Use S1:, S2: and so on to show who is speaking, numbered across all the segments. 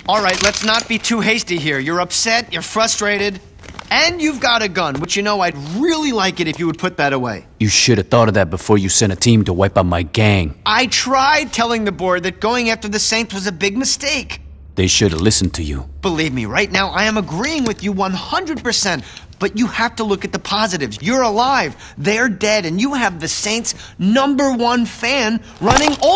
S1: All right, let's not be too hasty here. You're upset, you're frustrated, and you've got a gun, which I'd really like it if you would put that away.
S2: You should have thought of that before you sent a team to wipe out my gang.
S1: I tried telling the board that going after the Saints was a big mistake.
S2: They should have listened to you.
S1: Believe me, right now I am agreeing with you 100%. But you have to look at the positives. You're alive, they're dead, and you have the Saints' #1 fan running all...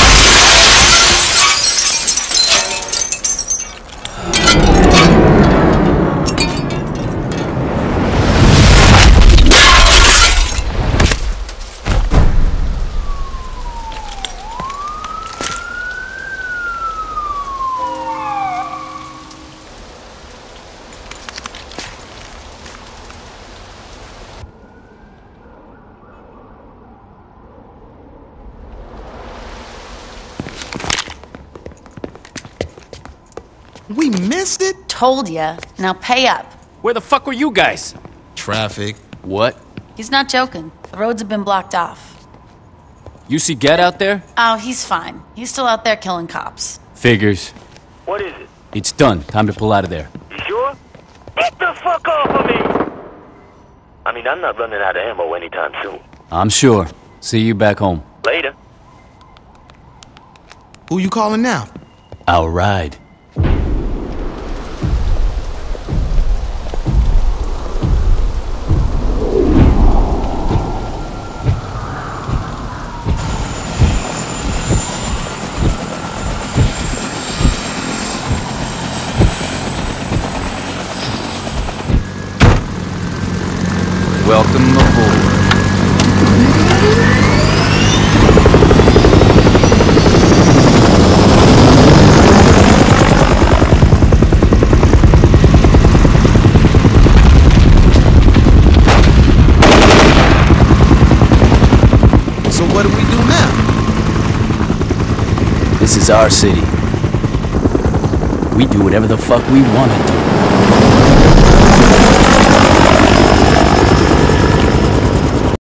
S3: We missed it?
S4: Told ya. Now pay up.
S2: Where the fuck were you guys?
S3: Traffic.
S2: What?
S4: He's not joking. The roads have been blocked off.
S2: You see Get out there?
S4: Oh, he's fine. He's still out there killing cops.
S2: Figures.
S5: What is it?
S2: It's done. Time to pull out of there.
S5: You sure? Get the fuck off of me! I mean, I'm not running out of ammo anytime soon.
S2: I'm sure. See you back home.
S5: Later.
S3: Who you calling now?
S2: I'll ride. Welcome aboard.
S3: So what do we do now?
S2: This is our city. We do whatever the fuck we want to do.